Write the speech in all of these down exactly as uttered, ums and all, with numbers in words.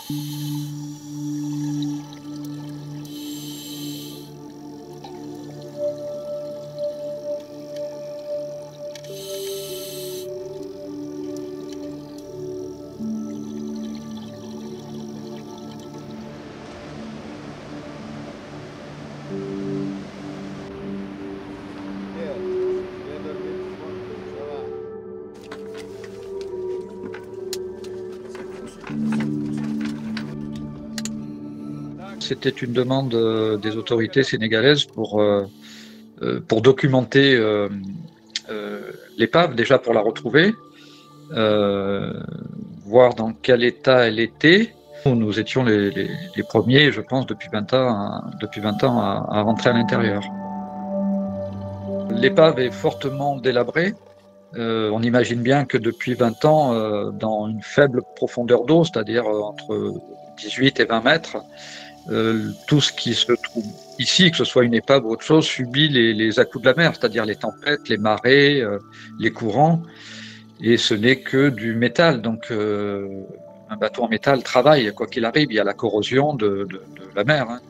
C'était une demande euh, des autorités sénégalaises pour, euh, euh, pour documenter euh, euh, l'épave, déjà pour la retrouver, euh, voir dans quel état elle était. Nous étions les, les, les premiers, je pense, depuis vingt ans, à, depuis vingt ans à, à rentrer à l'intérieur. L'épave est fortement délabrée. Euh, on imagine bien que depuis vingt ans, euh, dans une faible profondeur d'eau, c'est-à-dire entre dix-huit et vingt mètres, Euh, tout ce qui se trouve ici, que ce soit une épave ou autre chose, subit les, les à-coups de la mer, c'est-à-dire les tempêtes, les marées, euh, les courants, et ce n'est que du métal. Donc euh, un bateau en métal travaille, quoi qu'il arrive, il y a la corrosion de, de, de la mer. Hein.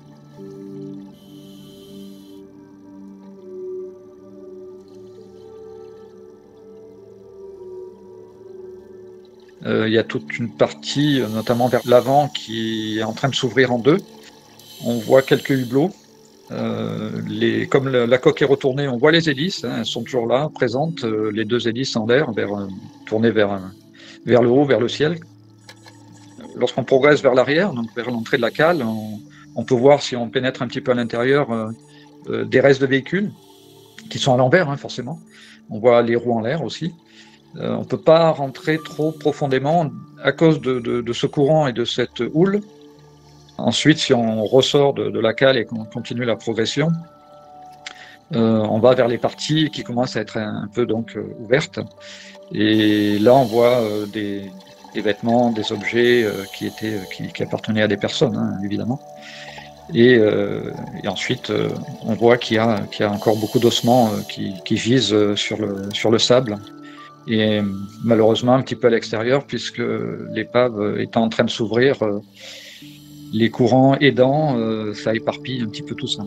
Euh, il y a toute une partie, notamment vers l'avant, qui est en train de s'ouvrir en deux. On voit quelques hublots. Euh, les, comme la, la coque est retournée, on voit les hélices, hein, elles sont toujours là, présentes, euh, les deux hélices en l'air, vers, euh, tournées vers, euh, vers le haut, vers le ciel. Lorsqu'on progresse vers l'arrière, donc vers l'entrée de la cale, on, on peut voir, si on pénètre un petit peu à l'intérieur, euh, euh, des restes de véhicules qui sont à l'envers, hein, forcément. On voit les roues en l'air aussi. Euh, on ne peut pas rentrer trop profondément à cause de, de, de ce courant et de cette houle. Ensuite, si on ressort de, de la cale et qu'on continue la progression, euh, on va vers les parties qui commencent à être un, un peu donc euh, ouvertes. Et là, on voit euh, des, des vêtements, des objets euh, qui, étaient, qui, qui appartenaient à des personnes, hein, évidemment. Et, euh, et ensuite, euh, on voit qu'il y a, qu'il y a encore beaucoup d'ossements euh, qui, qui gisent euh, sur le, sur le sable. Et malheureusement, un petit peu à l'extérieur, puisque l'épave étant en train de s'ouvrir, euh, les courants aidant, euh, ça éparpille un petit peu tout ça.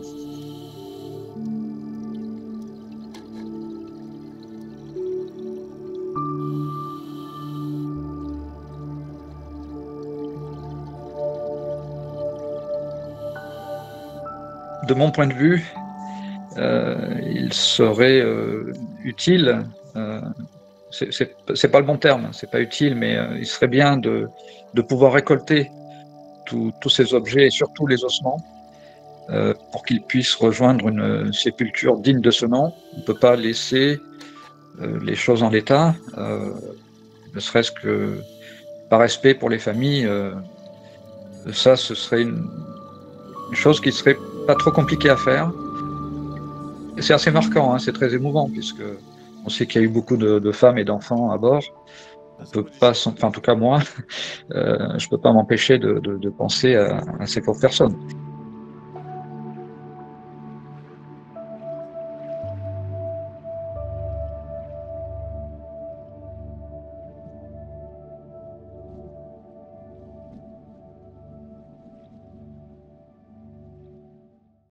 De mon point de vue, euh, il serait euh, utile, euh, c'est pas le bon terme, c'est pas utile, mais euh, il serait bien de, de pouvoir récolter tous ces objets, et surtout les ossements, euh, pour qu'ils puissent rejoindre une sépulture digne de ce nom. On ne peut pas laisser euh, les choses en l'état, euh, ne serait-ce que par respect pour les familles. Euh, ça, ce serait une, une chose qui serait pas trop compliquée à faire. C'est assez marquant, hein, c'est très émouvant, puisque on sait qu'il y a eu beaucoup de, de femmes et d'enfants à bord. On peut pas, enfin en tout cas moi, euh, je peux pas m'empêcher de, de, de penser à, à ces pauvres personnes.